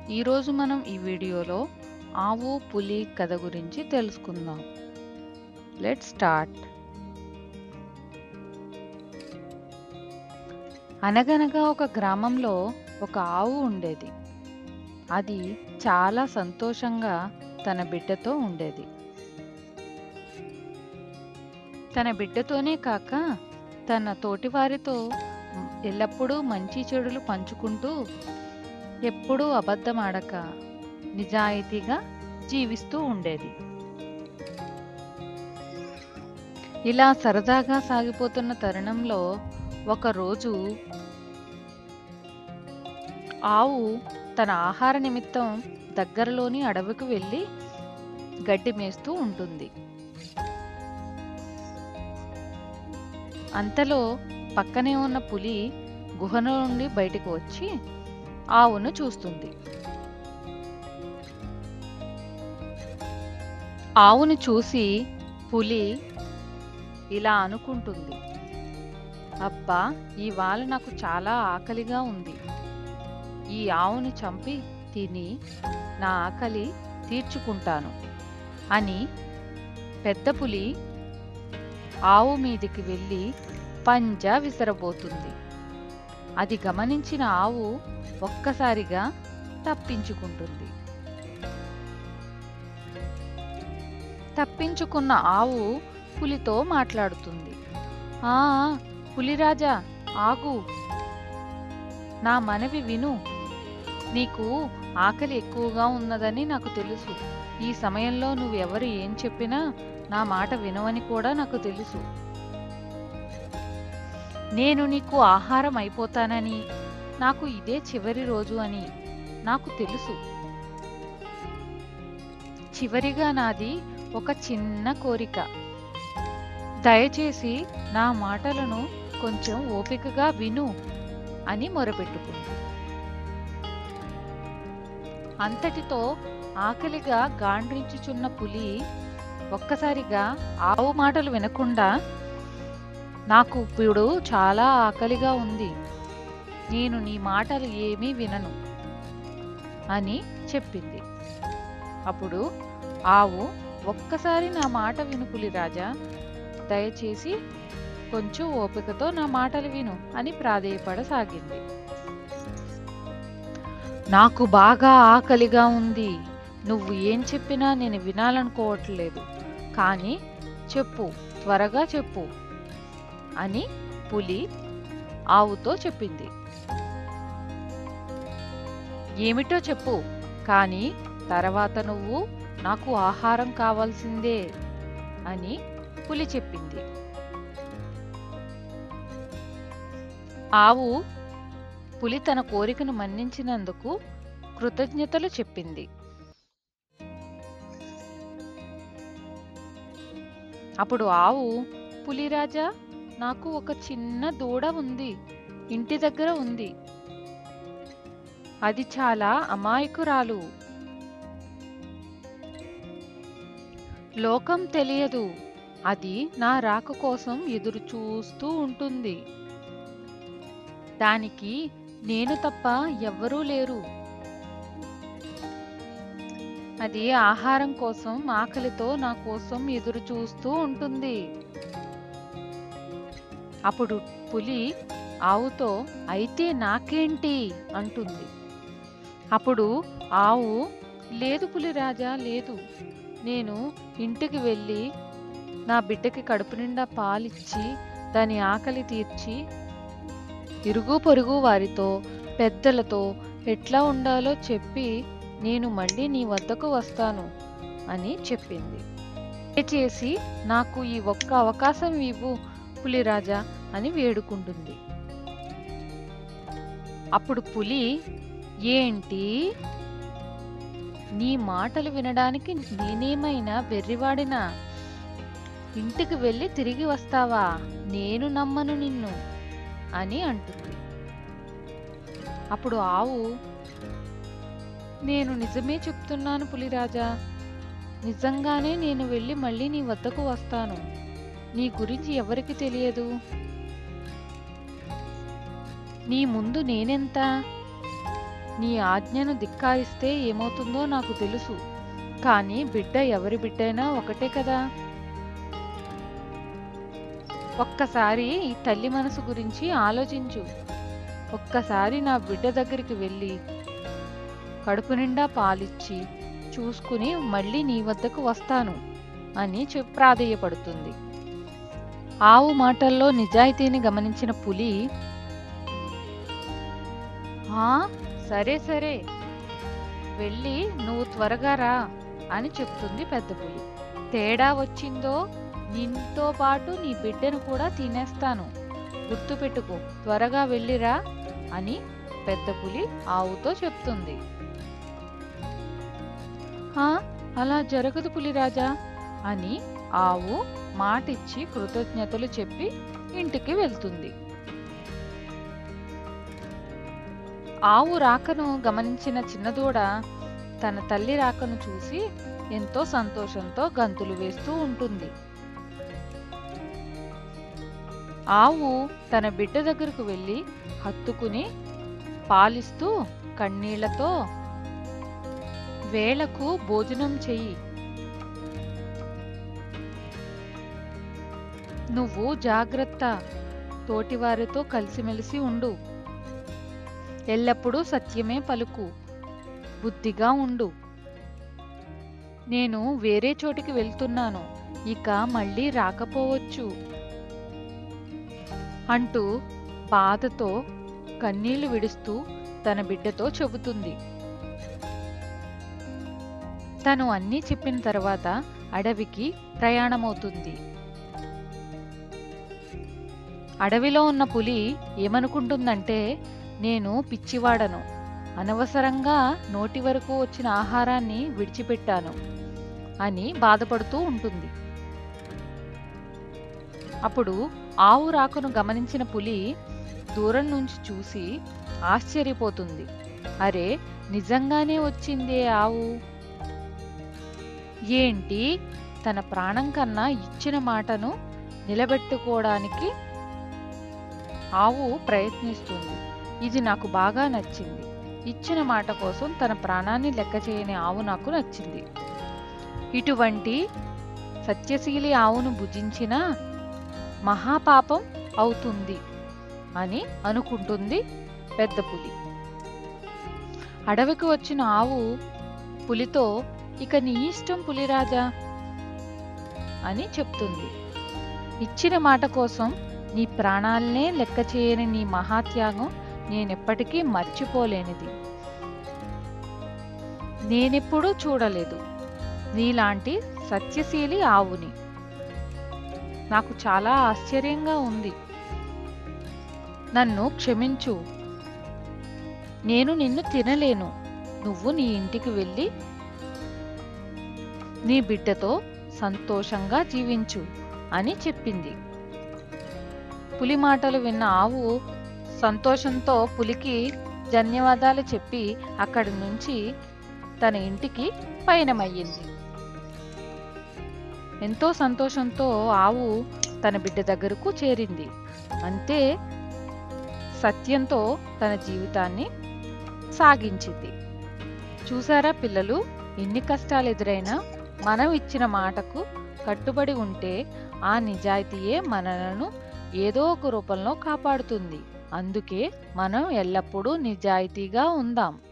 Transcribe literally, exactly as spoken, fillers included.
ఈరోజు మనం ఈ వీడియోలో ఆవు పులి కథ గురించి తెలుసుకుందాం. Let's start. అనగనగా ఒక గ్రామంలో ఒక ఆవు ఉండేది. అది చాలా సంతోషంగా తన బిడ్డతో ఉండేది. తన బిడ్డతోనే కాక తన తోటివారితో ఎల్లప్పుడూ మంచి చెడులు పంచుకుంటూ ఎప్పుడూ అబద్ధమాడక నిజాయితీగా జీవిస్తూ ఉండేది. ఇలా సరదాగా సాగిపోతున్న తరుణంలో ఒకరోజు ఆవు తన ఆహార నిమిత్తం దగ్గరలోని అడవికి వెళ్ళి గడ్డి మేస్తూ ఉంటుంది. అంతలో పక్కనే ఉన్న పులి గుహ నుండి బయటకు వచ్చి ఆవును చూస్తుంది. ఆవును చూసి పులి ఇలా అనుకుంటుంది, అబ్బా, ఇవాళ నాకు చాలా ఆకలిగా ఉంది. ఈ ఆవును చంపి తిని నా ఆకలి తీర్చుకుంటాను అని పెద్ద పులి ఆవు మీదికి వెళ్ళి పంజా విసరబోతుంది. అది గమనించిన ఆవు ఒక్కసారిగా తప్పించుకుంటుంది. తప్పించుకున్న ఆవు పులితో మాట్లాడుతుంది. ఆ పులిరాజా, ఆగు, నా మనవి విను. నీకు ఆకలి ఎక్కువగా ఉన్నదని నాకు తెలుసు. ఈ సమయంలో నువ్వెవరు ఏం చెప్పినా నా మాట వినవని కూడా నాకు తెలుసు. నేను నీకు ఆహారం అయిపోతానని, నాకు ఇదే చివరి రోజు అని నాకు తెలుసు. చివరిగా నాది ఒక చిన్న కోరిక. దయచేసి నా మాటలను కొంచెం ఓపికగా విను అని మొరపెట్టుకుంది. అంతటితో ఆకలిగా గాండ్రించుచున్న పులి ఒక్కసారిగా ఆవు మాటలు వినకుండా, నాకు ఇప్పుడు చాలా ఆకలిగా ఉంది, నేను నీ మాటలు ఏమీ వినను అని చెప్పింది. అప్పుడు ఆవు, ఒక్కసారి నా మాట విను పులిరాజా, దయచేసి కొంచెం ఓపికతో నా మాటలు విను అని ప్రాధేయపడసాగింది. నాకు బాగా ఆకలిగా ఉంది, నువ్వు ఏం చెప్పినా నేను వినాలనుకోవట్లేదు, కానీ చెప్పు, త్వరగా చెప్పు అని పులి ఆవుతో చెప్పింది. ఏమిటో చెప్పు, కానీ తర్వాత నువ్వు నాకు ఆహారం కావాల్సిందే అని పులి చెప్పింది. ఆవు పులి తన కోరికను మన్నించినందుకు కృతజ్ఞతలు చెప్పింది. అప్పుడు ఆవు, పులిరాజా, నాకు ఒక చిన్న దూడ ఉంది, ఇంటి దగ్గర ఉంది. అది చాలా అమాయకురాలు. లోకం తెలియదు. అది నా రాక కోసం ఎదురు చూస్తూ ఉంటుంది. దానికి నేను తప్ప ఎవ్వరూ లేరు. అది ఆహారం కోసం ఆకలితో నా కోసం ఎదురు చూస్తూ ఉంటుంది. అప్పుడు పులి ఆవుతో, అయితే నాకేంటి అంటుంది. అప్పుడు ఆవు, లేదు పులిరాజా, లేదు, నేను ఇంటికి వెళ్ళి నా బిడ్డకి కడుపు నిండా పాలిచ్చి దాని ఆకలి తీర్చి ఇరుగు పొరుగు వారితో పెద్దలతో ఎట్లా ఉండాలో చెప్పి నేను మళ్ళీ నీ వద్దకు వస్తాను అని చెప్పింది. దయచేసి నాకు ఈ ఒక్క అవకాశం ఇవ్వు పులిరాజా అని వేడుకుంటుంది. అప్పుడు పులి, ఏంటి, నీ మాటలు వినడానికి నేనేమైనా వెర్రివాడినా? ఇంటికి వెళ్ళి తిరిగి వస్తావా? నేను నమ్మను నిన్ను అని అంటుంది. అప్పుడు ఆవు, నేను నిజమే చెప్తున్నాను పులిరాజా, నిజంగానే నేను వెళ్ళి మళ్ళీ నీ వద్దకు వస్తాను. నీ గురించి ఎవరికి తెలియదు. నీ ముందు నేనెంత? నీ ఆజ్ఞను ధిక్కారిస్తే ఏమవుతుందో నాకు తెలుసు. కానీ బిడ్డ ఎవరి బిడ్డైనా ఒకటే కదా. ఒక్కసారి ఈ తల్లి మనసు గురించి ఆలోచించు. ఒక్కసారి నా బిడ్డ దగ్గరికి వెళ్ళి కడుపు నిండా పాలిచ్చి చూసుకుని మళ్ళీ నీ వద్దకు వస్తాను అని చెప్పి ప్రాధేయపడుతుంది. ఆవు మాటల్లో నిజాయితీని గమనించిన పులి, "ఆ, సరే సరే, వెళ్ళి నువ్వు త్వరగా రా" అని చెప్తుంది పెద్ద పులి. "తేడా వచ్చిందో నిన్తో పాటు నీ బిడ్డను కూడా తినేస్తాను. గుర్తుపెట్టుకో, త్వరగా వెళ్ళిరా" అని పెద్ద పులి ఆవుతో చెప్తుంది. "ఆ, అలా జరగదు పులిరాజా" అని ఆవు మాటిచ్చి కృతజ్ఞతలు చెప్పి ఇంటికి వెళ్తుంది. ఆవు రాకను గమనించిన చిన్నదూడ తన తల్లి రాకను చూసి ఎంతో సంతోషంతో గంతులు వేస్తూ ఉంటుంది. ఆవు తన బిడ్డ దగ్గరకు వెళ్ళి హత్తుకుని పాలిస్తూ కన్నీళ్లతో, "వేళకు భోజనం చెయ్యి. నువ్వు జాగ్రత్త. తోటివారితో కలిసిమెలిసి ఉండు. ఎల్లప్పుడూ సత్యమే పలుకు. బుద్ధిగా ఉండు. నేను వేరే చోటికి వెళ్తున్నాను. ఇక మళ్ళీ రాకపోవచ్చు" అంటూ బాధతో కన్నీళ్లు విడుస్తూ తన బిడ్డతో చెబుతుంది. తను అన్నీ చెప్పిన తర్వాత అడవికి ప్రయాణమవుతుంది. అడవిలో ఉన్న పులి ఏమనుకుంటుందంటే, నేను పిచ్చివాడను, అనవసరంగా నోటి వరకు వచ్చిన ఆహారాన్ని విడిచిపెట్టాను అని బాధపడుతూ ఉంటుంది. అప్పుడు ఆవు రాకను గమనించిన పులి దూరం నుంచి చూసి ఆశ్చర్యపోతుంది. అరే, నిజంగానే వచ్చిందే ఆవు! ఏంటి, తన ప్రాణం కన్నా ఇచ్చిన మాటను నిలబెట్టుకోవడానికి ఆవు ప్రయత్నిస్తుంది. ఇది నాకు బాగా నచ్చింది. ఇచ్చిన మాట కోసం తన ప్రాణాన్ని లెక్క చేయని ఆవు నాకు నచ్చింది. ఇటువంటి సత్యశీలి ఆవును భుజించిన మహాపాపం అవుతుంది అని అనుకుంటుంది పెద్ద పులి. అడవికి వచ్చిన ఆవు పులితో, "ఇక నీ ఇష్టం పులిరాజా" అని చెప్తుంది. "ఇచ్చిన మాట కోసం నీ ప్రాణాలనే లెక్క చేయని నీ మహాత్యాగం నేనెప్పటికీ మర్చిపోలేనిది. నేనెప్పుడూ చూడలేదు నీలాంటి సత్యశీలి ఆవుని. నాకు చాలా ఆశ్చర్యంగా ఉంది. నన్ను క్షమించు. నేను నిన్ను తినలేను. నువ్వు నీ ఇంటికి వెళ్ళి నీ బిడ్డతో సంతోషంగా జీవించు" అని చెప్పింది. పులి మాటలు విన్న ఆవు సంతోషంతో పులికి ధన్యవాదాలు చెప్పి అక్కడి నుంచి తన ఇంటికి పయనమయ్యింది. ఎంతో సంతోషంతో ఆవు తన బిడ్డ దగ్గరకు చేరింది. అంతే, సత్యంతో తన జీవితాన్ని సాగించింది. చూసారా పిల్లలు, ఎన్ని కష్టాలు ఎదురైనా మనం ఇచ్చిన మాటకు కట్టుబడి ఉంటే ఆ నిజాయితీయే మనలను ఏదో ఒక రూపంలో కాపాడుతుంది. అందుకే మనం ఎల్లప్పుడూ నిజాయితీగా ఉందాం.